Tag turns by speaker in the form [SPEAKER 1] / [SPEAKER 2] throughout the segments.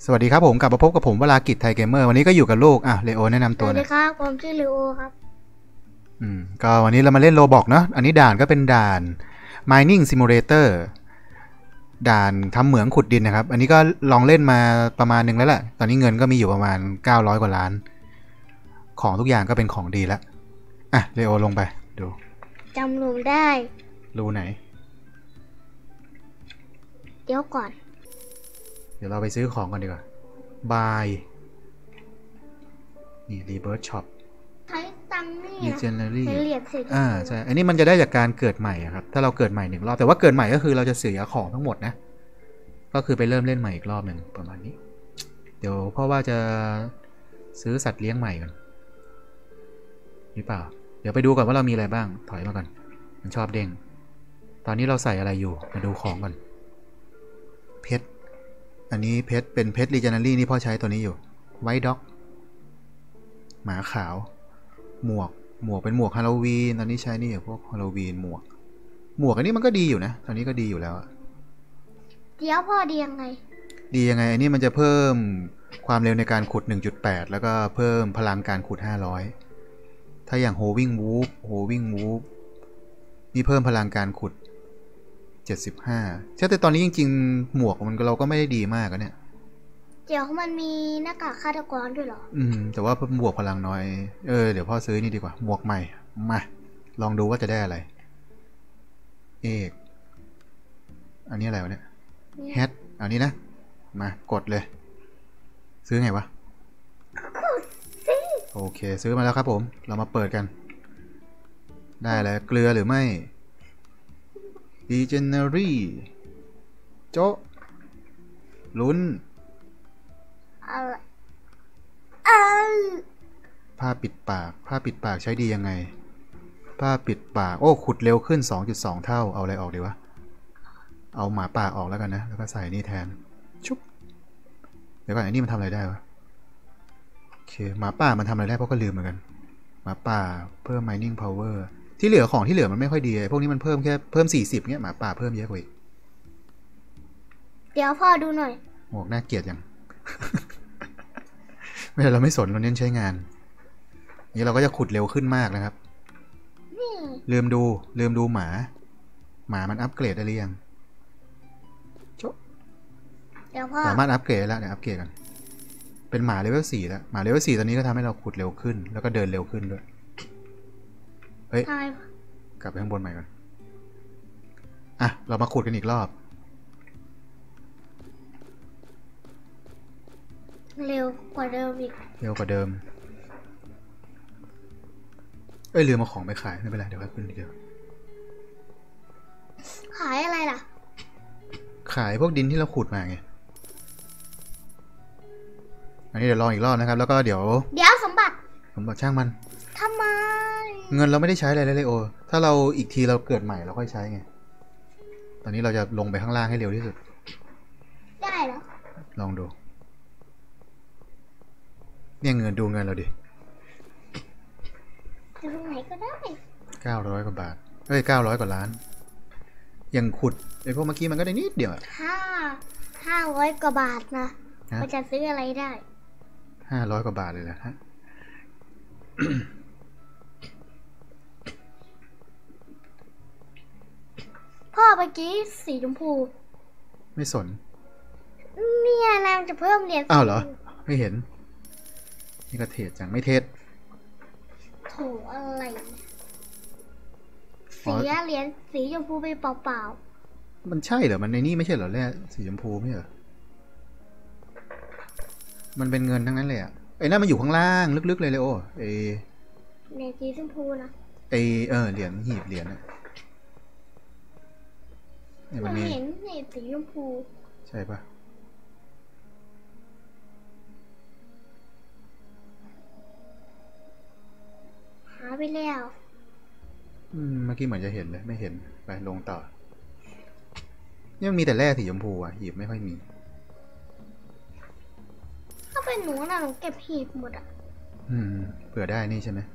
[SPEAKER 1] สวัสดีครับผมกลับมาพบกับผมวรากิจไทยเกมเมอร์วันนี้ก็อยู่กับลูกเลโอแนะนำ
[SPEAKER 2] สวัส
[SPEAKER 1] ตัวหน่อย
[SPEAKER 2] ดีครับผมชื่อลิโอครับ
[SPEAKER 1] ก็วันนี้เรามาเล่นโรบอกเนาะอันนี้ด่านก็เป็นด่าน Mining Simulator ด่านทำเหมืองขุดดินนะครับอันนี้ก็ลองเล่นมาประมาณนึงแล้วแหละตอนนี้เงินก็มีอยู่ประมาณ900กว่าล้านของทุกอย่างก็เป็นของดีแล้วเลโอลงไปดู
[SPEAKER 2] จำรูมได้
[SPEAKER 1] รูไหน
[SPEAKER 2] เดี๋ยวก่อน
[SPEAKER 1] เดี๋ยวเราไปซื้อของก่อนดีกว่า Buy นี่ Rebirth Shop
[SPEAKER 2] ใช้ตังค์นี่นะ
[SPEAKER 1] Legendary
[SPEAKER 2] เป็นเหรียญสิ
[SPEAKER 1] ใช่อันนี้มันจะได้จากการเกิดใหม่ครับถ้าเราเกิดใหม่1 รอบแต่ว่าเกิดใหม่ก็คือเราจะเสียของทั้งหมดนะก็คือไปเริ่มเล่นใหม่อีกรอบหนึ่งประมาณนี้เดี๋ยวเพราะว่าจะซื้อสัตว์เลี้ยงใหม่ก่อนหรือเปล่าเดี๋ยวไปดูก่อนว่าเรามีอะไรบ้างถอยมาก่อนมันชอบเด้งตอนนี้เราใส่อะไรอยู่มาดูของก่อนเพชรอันนี้เพชรเป็นเพชร Legendary นี่พ่อใช้ตัวนี้อยู่ไวท์ด็อกหมาขาวหมวกเป็นหมวกฮาโลวีนตอนนี้ใช้นี่พวกฮาโลวีนหมวกอันนี้มันก็ดีอยู่นะตอนนี้ก็ดีอยู่แล้ว
[SPEAKER 2] เดี๋ยวพ่อดียังไง
[SPEAKER 1] อันนี้มันจะเพิ่มความเร็วในการขุด 1.8 แล้วก็เพิ่มพลังการขุด500ถ้าอย่างโฮวิ่งวูฟนี่เพิ่มพลังการขุด75ใช่แต่ตอนนี้จริงๆหมวกมันเราก็ไม่ได้ดีมากเนี่ย
[SPEAKER 2] เดี๋ยวมันมีหน้ากากฆาตกรด้วยเหรอ
[SPEAKER 1] แต่ว่าบวกพลังน้อยเดี๋ยวพ่อซื้อนี่ดีกว่าหมวกใหม่มาลองดูว่าจะได้อะไรเอกอันนี้อะไรวะเนี่ยแฮทอันนี้นะมากดเลยซื้อไงวะโอเคซื้อมาแล้วครับผมเรามาเปิดกันได้แล้วเกลือหรือไม่ Legendary โจ๊ะลุ้น
[SPEAKER 2] อะไร
[SPEAKER 1] ผ้าปิดปากใช้ดียังไงผ้าปิดปากโอ้ขุดเร็วขึ้น 2.2 เท่าเอาอะไรออกดีวะเอาหมาป่าออกแล้วกันนะแล้วก็ใส่นี่แทนชุบเดี๋ยวก่อนอันนี้มันทำอะไรได้วะโอเคหมาป่ามันทำอะไรได้เพราะก็ลืมเหมือนกันหมาป่าเพิ่ม mining power ที่เหลือของที่เหลือมันไม่ค่อยดีพวกนี้มันเพิ่มแค่เพิ่ม40เงี้ยหมาป่าเพิ่มเยอะกว่าอีก
[SPEAKER 2] เดี๋ยวพ่อดูหน่อย
[SPEAKER 1] หมวกน่าเกลียดยัง ไม่เราไม่สนเราเน้นใช้งานนี้เราก็จะขุดเร็วขึ้นมากนะครับลืมดูหมามันอัปเกรดได้หรือยัง
[SPEAKER 2] เดี๋ยวพ่อ
[SPEAKER 1] สามารถอัปเกรดแล้วเดี๋ยวอัปเกรดกันเป็นหมาเลเวล4แล้วหมาเลเวล4ตอนนี้ก็ทำให้เราขุดเร็วขึ้นแล้วก็เดินเร็วขึ้นด้วยเฮ้ยกลับไปข้างบนใหม่ก่อนเรามาขุดกันอีกรอบ
[SPEAKER 2] เร็วกว่าเดิมอีก
[SPEAKER 1] ลืมมาของไปขายไม่เป็นไรเดี๋ยวค่อยขึ้นทีเดียว
[SPEAKER 2] ขายอะไรล่ะ
[SPEAKER 1] ขายพวกดินที่เราขุดมาไงอันนี้เดี๋ยวลองอีกรอบนะครับแล้วก็เดี๋ยว
[SPEAKER 2] สมบัติ
[SPEAKER 1] ช่างมัน
[SPEAKER 2] ทำไม
[SPEAKER 1] เงินเราไม่ได้ใช้อะไรเลยโอถ้าเราอีกทีเราเกิดใหม่เราค่อยใช้ไงตอนนี้เราจะลงไปข้างล่างให้เร็วที่สุด
[SPEAKER 2] ได้เหรอ
[SPEAKER 1] ลองดูเนี่ยเงินดูเงินเราดิ
[SPEAKER 2] ตรงไหนก็ได้
[SPEAKER 1] 900 กว่าบาท900 กว่าล้านอย่างขุดไอ้พวกเมื่อกี้มันก็ได้นิดเดียว
[SPEAKER 2] 500 กว่าบาทนะมันจะซื้ออะไรได้
[SPEAKER 1] 500 กว่าบาทเลยแหละฮะ
[SPEAKER 2] พ่อเมื่อกี้สีชมพู
[SPEAKER 1] ไม่สน
[SPEAKER 2] เนี่ยนางจะเพิ่มเหรียญ
[SPEAKER 1] อ้าวเหรอไม่เห็นนี่ก็เทศจังไม่เทศ
[SPEAKER 2] โถอะไรเสียเหรียญสีชมพูไปเปล่า
[SPEAKER 1] ๆมันใช่เหรอมันในนี่ไม่ใช่เหรอแร่สีชมพูไม่เหรอมันเป็นเงินทั้งนั้นเลยไอ้นั่นมันอยู่ข้างล่างลึกๆเลยโอ้
[SPEAKER 2] เหรียญสีชมพูนะ
[SPEAKER 1] เหรียญหีบเหรียญ
[SPEAKER 2] มันเห็นเหรียญสีชมพู
[SPEAKER 1] ใช่ปะ
[SPEAKER 2] หาไปแล้ว
[SPEAKER 1] เมื่อกี้เหมือนจะเห็นเลยไม่เห็นไปลงต่อนี่มันมีแต่แร่สีชมพูหีบไม่ค่อยมี
[SPEAKER 2] ถ้าเป็นหนูนะหนูเก็บหีบหมด
[SPEAKER 1] เผื่อได้นี่ใช่ไหม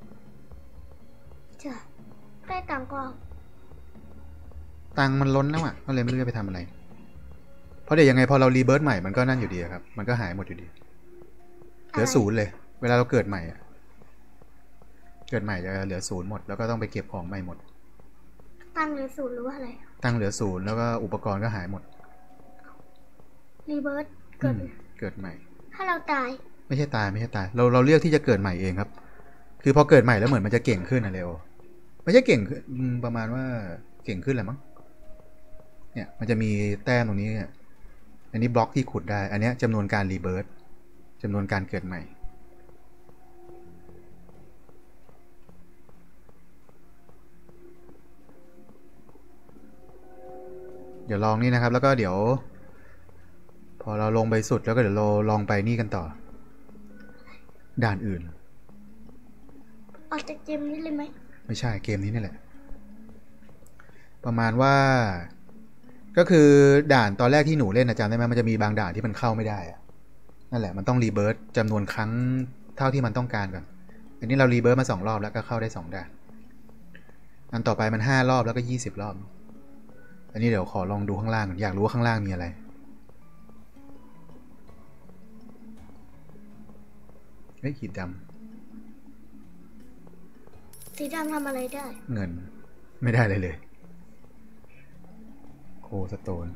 [SPEAKER 2] จ้ะได้ตังก็
[SPEAKER 1] ตังมันล้นแล้วก็เลยไม่รู้จะไปทำอะไรเพราะเดี๋ยวยังไงพอเรารีเบิร์ตใหม่มันก็นั่นอยู่ดีครับมันก็หายหมดอยู่ดีเหลือศูนย์เลยเวลาเราเกิดใหม่อะเกิดใหม่จะเหลือศูนย์หมดแล้วก็ต้องไปเก็บของใหม่หมด
[SPEAKER 2] ตั้งเหลือศูนย์หรือว่าอะไร
[SPEAKER 1] ตั้งเหลือศูนย์แล้วก็อุปกรณ์ก็หายหมด
[SPEAKER 2] รีเบิร์ต
[SPEAKER 1] เกิดใหม่
[SPEAKER 2] ถ้าเราตาย
[SPEAKER 1] ไม่ใช่ตายเราเลือกที่จะเกิดใหม่เองครับคือพอเกิดใหม่แล้วเหมือนมันจะเก่งขึ้นนะเร็วไม่ใช่เก่งประมาณว่าเก่งขึ้นแหละมั้งเนี่ยมันจะมีแต้มตรงนี้อันนี้บล็อกที่ขุดได้อันนี้จำนวนการรีเบิร์ตจำนวนการเกิดใหม่เดี๋ยวลองนี่นะครับแล้วก็เดี๋ยวพอเราลงไปสุดแล้วก็เดี๋ยวเราลองไปนี่กันต่อด่านอื่น
[SPEAKER 2] ออกจากเกมนี้เลยไหม
[SPEAKER 1] ไม่ใช่เกมนี้นี่แหละประมาณว่าก็คือด่านตอนแรกที่หนูเล่นนะจำได้ไหมมันจะมีบางด่านที่มันเข้าไม่ได้นั่นแหละมันต้องรีเบิร์ตจำนวนครั้งเท่าที่มันต้องการก่อนอันนี้เรารีเบิร์ตมา2 รอบแล้วก็เข้าได้2 ด่านอันต่อไปมัน5 รอบแล้วก็20 รอบอันนี้เดี๋ยวขอลองดูข้างล่างอยากรู้ว่าข้างล่างมีอะไรเฮ้ยขีดด
[SPEAKER 2] ำสีดำทำอะไรได้
[SPEAKER 1] เงินไม่ได้เลยโคสโตน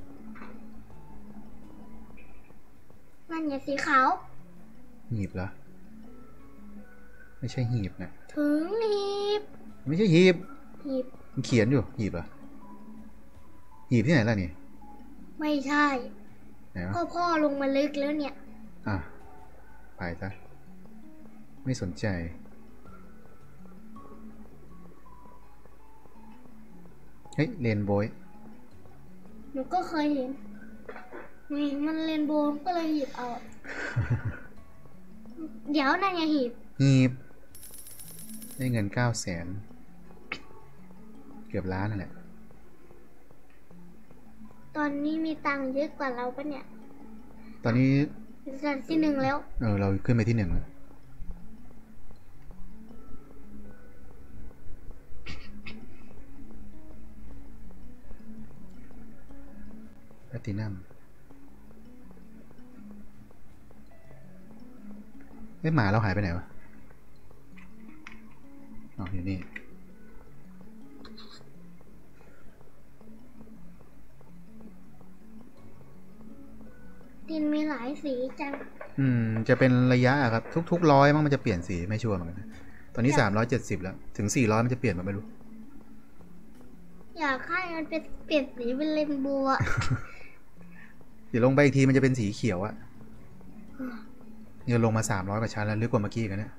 [SPEAKER 2] นั่นไงสีขาว
[SPEAKER 1] หีบเหรอไม่ใช่หีบนะ
[SPEAKER 2] ถึงหีบ
[SPEAKER 1] ไม่ใช่หีบมันเขียนอยู่หีบเหรอหีบที่ไหนล่ะนี่
[SPEAKER 2] ไม่ใช่พ่อลงมาลึกแล้วเนี่ย
[SPEAKER 1] ไปซะไม่สนใจเฮ้ยเรนโบว์
[SPEAKER 2] หนูก็เคยเห็นนี่มันเรนโบว์ก็เลยหยิบเอา เดี๋ยวนั่นไงหีบ
[SPEAKER 1] ได้เงิน900,000เกือบล้านนั่นแหละ
[SPEAKER 2] ตอนนี้มีตังค์เยอะกว่าเราปะเนี่ย
[SPEAKER 1] ตอนนี้
[SPEAKER 2] ที่1แล้ว
[SPEAKER 1] เราขึ้นไปที่1แล้วแพลตินัมหมาเราหายไปไหนวะอยู่นี่
[SPEAKER 2] ดินมีหลายสีจัง
[SPEAKER 1] จะเป็นระยะครับทุก100มั้งมันจะเปลี่ยนสีไม่ชัวร์เหมือนกันตอนนี้370แล้วถึง400มันจะเปลี่ยนมาไม่รู้
[SPEAKER 2] อยากให้มันเป็นเปลี่ยนสีเป็นเรนโบว์
[SPEAKER 1] เดี๋ยวลงไปอีกทีมันจะเป็นสีเขียวเนี่ยลงมา300 กว่าชั้นแล้วลึกกว่าเมื่อกี้กันเนี่ย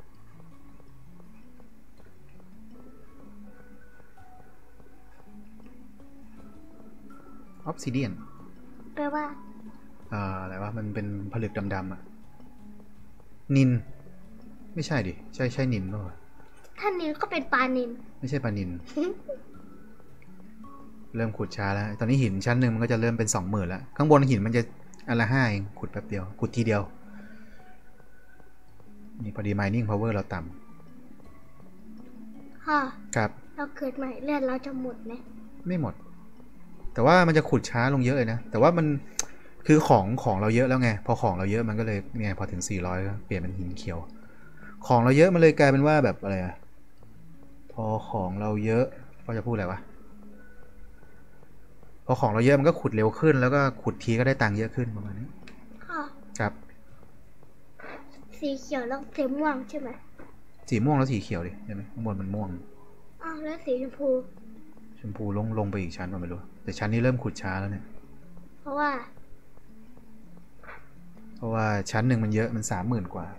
[SPEAKER 1] ออฟซิเดียน
[SPEAKER 2] แปลว่า
[SPEAKER 1] อะไรวะมันเป็นผลึกดำๆนินไม่ใช่ดิใช่นินป่ะ
[SPEAKER 2] ถ้านินก็เป็นปลานิน
[SPEAKER 1] ไม่ใช่ปลานิน เริ่มขุดช้าแล้วตอนนี้หินชั้นหนึ่งมันก็จะเริ่มเป็น20,000แล้วข้างบนหินมันจะอันละ5เองขุดแป๊บเดียวขุดทีเดียวนี่พอดี mining power เราต่
[SPEAKER 2] ำ
[SPEAKER 1] ครับ
[SPEAKER 2] เราเกิดใหม่เลือดเราจะหมดไหม
[SPEAKER 1] ไม่หมดแต่ว่ามันจะขุดช้าลงเยอะเลยนะแต่ว่ามันคือของเราเยอะแล้วไงพอของเราเยอะมันก็เลยเนี่ยพอถึง400ก็เปลี่ยนเป็นหินเขียวของเราเยอะมันเลยกลายเป็นว่าแบบอะไรพอของเราเยอะก็จะพูดอะไรวะพอของเราเยอะมันก็ขุดเร็วขึ้นแล้วก็ขุดทีก็ได้ตังค์เยอะขึ้นประมาณนี้ครับ
[SPEAKER 2] สีเขียวแล้วสีม่วงใช่ไหม
[SPEAKER 1] สีม่วงแล้วสีเขียวดิใช่ไหมข้างบนมันม่วง
[SPEAKER 2] แล้วสีชม
[SPEAKER 1] พูลงไปอีกชั้นมาไม่รู้แต่ชั้นนี้เริ่มขุดช้าแล้วเนี่ย
[SPEAKER 2] เพราะว่า
[SPEAKER 1] ชั้นหนึ่งมันเยอะมัน30,000 กว่า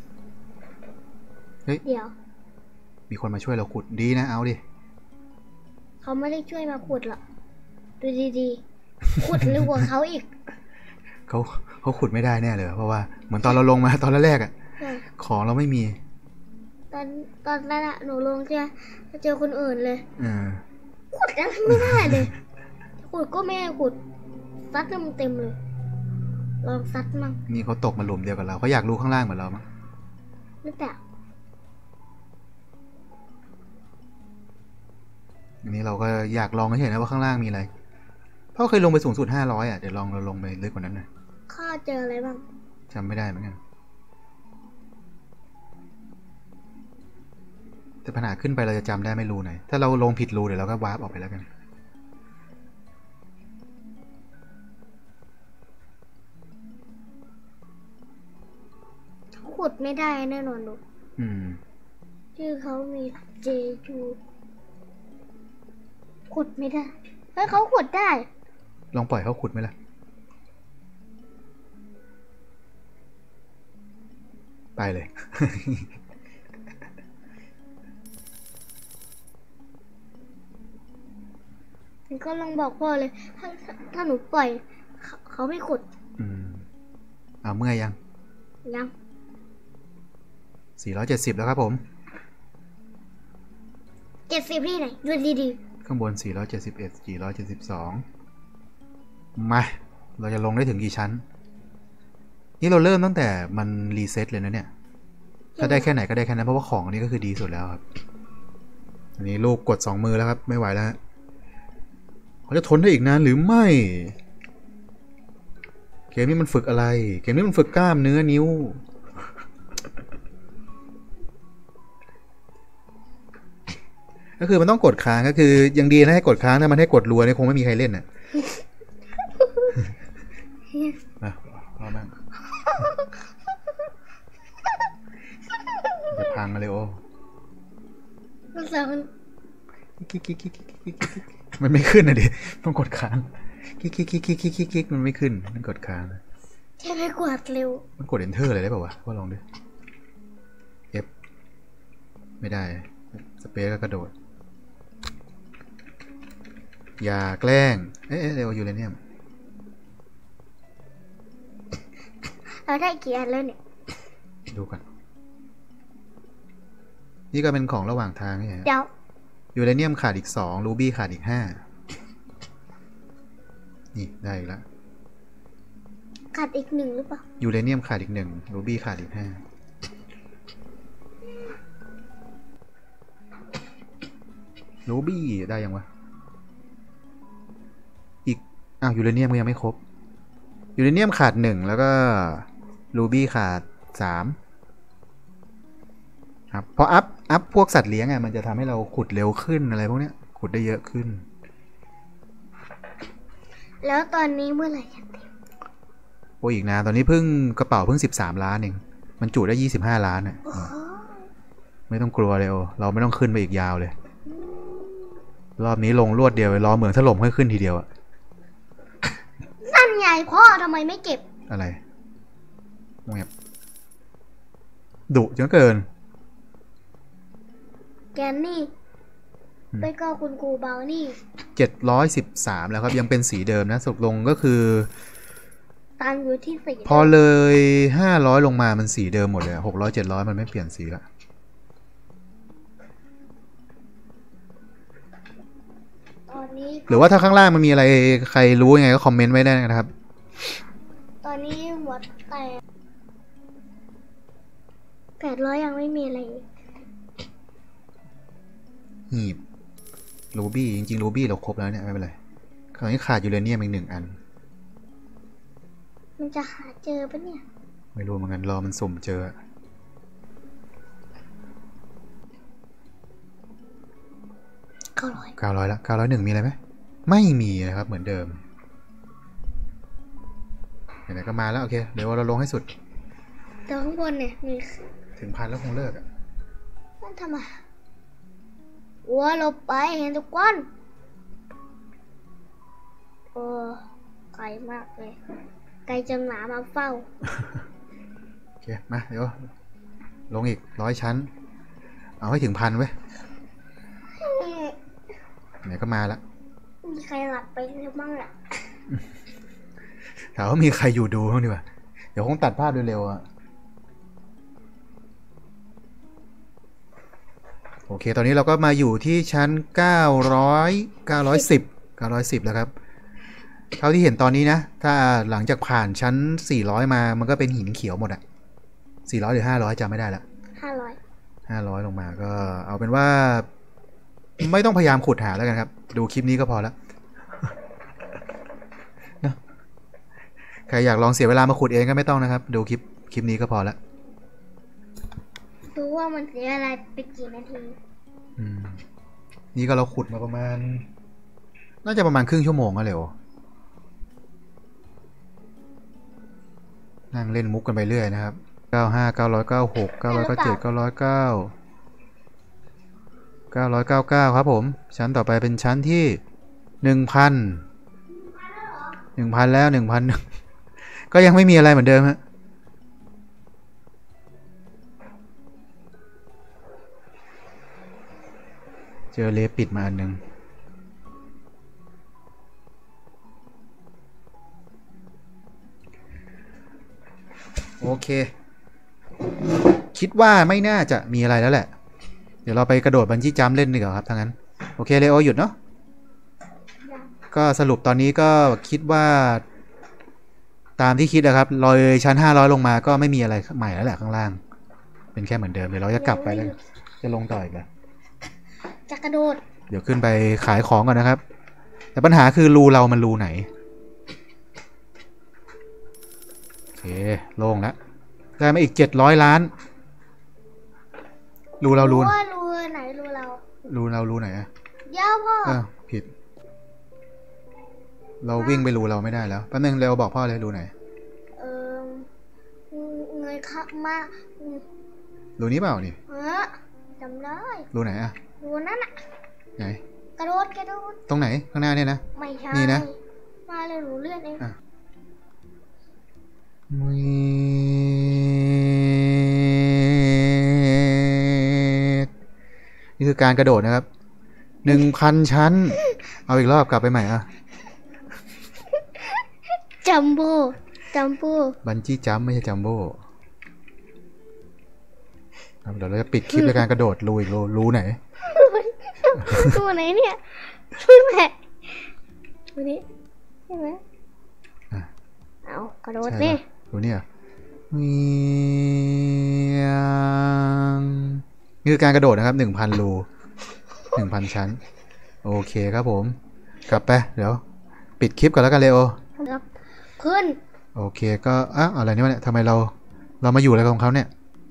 [SPEAKER 1] เฮ้ย
[SPEAKER 2] เดี๋ยว
[SPEAKER 1] มีคนมาช่วยเราขุดดีนะเอาดิ
[SPEAKER 2] เขาไม่ได้ช่วยมาขุดหรอกดูดีๆขุดเร็วกว่าเขาอีก
[SPEAKER 1] เขาขุดไม่ได้แน่เลยเพราะว่าเหมือนตอนเราลงมาตอนแรกของเราไม่มี
[SPEAKER 2] ตอนนั้นหนูลงเจอคนอื่นเลยขุดยังไม่ได้เลยขุดก็ไม่ให้ขุดซัดเต็มเลยลองซัดมั่ง
[SPEAKER 1] นี่เขาตกมาหลุมเดียวกับเราเขาอยากรู้ข้างล่างเหมือนเรามั้ง
[SPEAKER 2] หรือเปล่า
[SPEAKER 1] อันนี้เราก็อยากลองเฉยๆนะว่าข้างล่างมีอะไรพ่อเคยลงไปสูงสุด500อ่ะเดี๋ยวเราลงไปลึกกว่านั้นหน่อย
[SPEAKER 2] ข้าเจออะไรบ้าง
[SPEAKER 1] จำไม่ได้เหมือนกันแต่ปัญหาขึ้นไปเราจะจำได้ไม่รูไหนถ้าเราลงผิดรูเดี๋ยวเราก็วาร์ปออกไปแล้วกัน
[SPEAKER 2] ขุดไม่ได้แน่นอนดูชื่อเขามีเจจูขุดไม่ได้เฮ้ยเขาขุดได้
[SPEAKER 1] ลองปล่อยเขาขุดไหมล่ะไปเลย
[SPEAKER 2] ก็ลองบอกพ่อเลยถ้าหนูปล่อยเขาไม่ขุด
[SPEAKER 1] เอาเมื่อยัง470แล้วครับผม
[SPEAKER 2] 70ที่ไหนดูดี
[SPEAKER 1] ๆข้างบน471 472มาเราจะลงได้ถึงกี่ชั้นนี่เราเริ่มตั้งแต่มันรีเซ็ตเลยนะเนี่ยถ้าได้แค่ไหนก็ได้แค่นั้นเพราะว่าของอันนี้ก็คือดีสุดแล้วครับอันนี้ลูกกด2 มือแล้วครับไม่ไหวแล้วเขาจะทนได้อีกนานหรือไม่เกมนี้มันฝึกอะไรเกมนี้มันฝึกกล้ามเนื้อนิ้วก็คือมันต้องกดค้างก็คือยังดีนะให้กดค้างถ้ามันให้กดรัวนี่คงไม่มีใครเล่นน่ะมาเอามาจะพังมาเลยโอ้มันไม่ขึ้นนะดิต้องกดค้างกิ๊กมันไม่ขึ้นต้องกดค้าง
[SPEAKER 2] ใช่ไหมกดเร็ว
[SPEAKER 1] มันกด enter เลยได้ป่าววะว่าลองดิ F ไม่ได้สเปซก็กระโดดอย่าแกล้งเร็วยูเรเนียม
[SPEAKER 2] เราได้กี่อันแล้วเนี่ย
[SPEAKER 1] ดูกันนี่ก็เป็นของระหว่างทางนี่
[SPEAKER 2] เดี๋ยว
[SPEAKER 1] ยูเรเนียมขาดอีก2รูบี้ขาดอีก5นี่ได้อีกแล้ว
[SPEAKER 2] ขาดอีก1หรือเปล่า
[SPEAKER 1] ยูเรเนียมขาดอีก1รูบี้ขาดอีก5รูบี้ได้ยังวะอีกยูเรเนียมก็ยังไม่ครบยูเรเนียมขาด1แล้วก็รูบี้ขาด3ครับพออัพพวกสัตว์เลี้ยงมันจะทำให้เราขุดเร็วขึ้นอะไรพวกเนี้ยขุดได้เยอะขึ้น
[SPEAKER 2] แล้วตอนนี้เมื่อไหร่จะเต็ม
[SPEAKER 1] โอ้อีกนะตอนนี้เพิ่งกระเป๋าเพิ่ง13 ล้านเองมันจุได้25 ล้านอ่ะไม่ต้องกลัวเลยเราไม่ต้องขึ้นไปอีกยาวเลยรอบนี้ลงรวดเดียวรอเหมืองถล่มค่อยขึ้นทีเดียวอ่ะ
[SPEAKER 2] นั่นไงพ่อทำไมไม่เก็บ
[SPEAKER 1] อะไรแงบดุจังเกิน
[SPEAKER 2] แกนนี่ไปก็คุณครูเบานี่
[SPEAKER 1] 713แล้วครับยังเป็นสีเดิมนะสรุปลงก็คือ
[SPEAKER 2] ตามอยู่ที่สี
[SPEAKER 1] พอเลย500ลงมามันสีเดิมหมดเลย600 700มันไม่เปลี่ยนสีละ
[SPEAKER 2] ตอนนี้
[SPEAKER 1] หรือว่าถ้าข้างล่างมันมีอะไรใครรู้ยังไงก็คอมเมนต์ไว้ได้นะครับ
[SPEAKER 2] ตอนนี้หัวแตก800ยังไม่มีอะไร
[SPEAKER 1] หีบรูบี้จริงๆรูบี้เราครบแล้วเนี่ยไม่เป็นไรคราวนี้ขาดยูเรเนียมอีก1 อัน
[SPEAKER 2] มันจะหาเจอปะเนี่ย
[SPEAKER 1] ไม่รู้เหมือนกันรอมันสุ่มเจอ900แล้ว901มีอะไรไหมไม่มีนะครับเหมือนเดิมไหนๆก็มาแล้วโอเคเดี๋ยวเราลงให้สุด
[SPEAKER 2] แต่ข้างบนเนี่ยมี
[SPEAKER 1] ถึง1,000แล้วคงเลิก
[SPEAKER 2] มันทำไมวัวลบไปเห็นทุกคนโอ้ไกลมากเลยไกลจนหมามาเฝ้า
[SPEAKER 1] โอเคมาเดี๋ยวลงอีก100 ชั้นเอาให้ถึง1,000ไว้ไหนก็มาแล้ว
[SPEAKER 2] มีใครหลับไปหรือบ้างล่ะ
[SPEAKER 1] ถามว่ามีใครอยู่ดูบ้างดีกว่าเดี๋ยวคงตัดภาพเร็วๆโอเคตอนนี้เราก็มาอยู่ที่ชั้น910แล้วครับเท่าที่เห็นตอนนี้นะถ้าหลังจากผ่านชั้น400มามันก็เป็นหินเขียวหมดอะ400หรือ500จำไม่ได้ละ500ลงมาก็เอาเป็นว่าไม่ต้องพยายามขุดหาแล้วกันครับดูคลิปนี้ก็พอแล้วใครอยากลองเสียเวลามาขุดเองก็ไม่ต้องนะครับดูคลิปนี้ก็พอละ
[SPEAKER 2] รู้ว่ามันเสียอะไรไปกี่นาที
[SPEAKER 1] นี่ก็เราขุดมาประมาณน่าจะประมาณครึ่งชั่วโมงก็เร็วนั่งเล่นมุกกันไปเรื่อยนะครับ95 996 997 909 999ครับผมชั้นต่อไปเป็นชั้นที่ 1,000 แล้ว 1,000 ก็ยังไม่มีอะไรเหมือนเดิมฮะเจอเลปิดมาอันหนึ่งโอเคคิดว่าไม่น่าจะมีอะไรแล้วแหละเดี๋ยวเราไปกระโดดบันจี้จัมป์เล่นดีกว่าครับทั้งนั้นโอเคเลโอหยุดเนาะก็สรุปตอนนี้ก็คิดว่าตามที่คิดนะครับลอยชั้น500ลงมาก็ไม่มีอะไรใหม่แล้วแหละข้างล่างเป็นแค่เหมือนเดิมเดี๋ยวเราจะกลับไปแล้วจะลงต่ออีกแล้ว
[SPEAKER 2] จะกระโดด
[SPEAKER 1] เดี๋ยวขึ้นไปขายของก่อนนะครับแต่ปัญหาคือรูเรามันรูไหนโอเคโล่งแล้วได้มาอีก700 ล้านรูเรารู
[SPEAKER 2] ไหนรูเรา
[SPEAKER 1] รูไหนอะ
[SPEAKER 2] ยาวพ่อ
[SPEAKER 1] ผิดเราวิ่งไปรูเราไม่ได้แล้วแป๊บนึงเร็วบอกพ่อเลยรูไหน
[SPEAKER 2] เงยขับมา
[SPEAKER 1] รูนี้เปล่านี่
[SPEAKER 2] จำได้
[SPEAKER 1] รูไหนอะ
[SPEAKER 2] รูนั่นอะ
[SPEAKER 1] ไหน
[SPEAKER 2] กระโดด
[SPEAKER 1] ตรงไหนข้างหน้าเนี่ยนะ
[SPEAKER 2] ไม่ใช่
[SPEAKER 1] นี่นะ
[SPEAKER 2] มาเลยหนูเลื่อนเอง
[SPEAKER 1] นี่คือการกระโดดนะครับ 1,000 ชั้นเอาอีกรอบกลับไปใหม่
[SPEAKER 2] จัมโบ้
[SPEAKER 1] บันจี้จัมป์ไม่ใช่จัมโบ้เดี๋ยวเราจะปิดคลิปในการกระโดดรูอีกรูไหน
[SPEAKER 2] ตัวไหนเนี่ยตัวไหนตัวนี้ใช่ไหมเอากระโดดนี่
[SPEAKER 1] ตัวนี้นี่คือการกระโดดนะครับ 1,000 รู 1,000 ชั้นโอเคครับผมกลับไปเดี๋ยวปิดคลิปก่อนแล้วกันเลยโอ
[SPEAKER 2] ขึ้น
[SPEAKER 1] โอเคก็อะไรนี่วะเนี่ยทำไมเรามาอยู่อะไรของเขาเนี่ย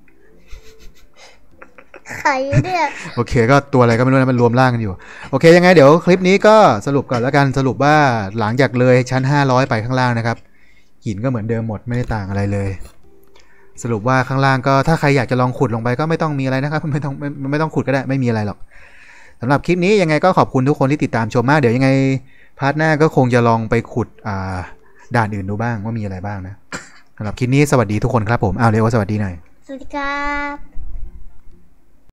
[SPEAKER 2] ไข่เนี่ย
[SPEAKER 1] โอเคก็ตัวอะไรก็ไม่รู้นะมันรวมร่างกันอยู่โอเคยังไงเดี๋ยวคลิปนี้ก็สรุปก่อนแล้วกันสรุปว่าหลังจากเลยชั้น500ไปข้างล่างนะครับหินก็เหมือนเดิมหมดไม่ได้ต่างอะไรเลยสรุปว่าข้างล่างก็ถ้าใครอยากจะลองขุดลงไปก็ไม่ต้องมีอะไรนะครับไม่ต้องขุดก็ได้ไม่มีอะไรหรอกสำหรับคลิปนี้ยังไงก็ขอบคุณทุกคนที่ติดตามชมมากเดี๋ยวยังไงพาร์ทหน้าก็คงจะลองไปขุดด่านอื่นดูบ้างว่ามีอะไรบ้างนะสำหรับคลิปนี้สวัสดีทุกคนครับผมเร็วสวัสดีหน่อย
[SPEAKER 2] สวัสดีครับ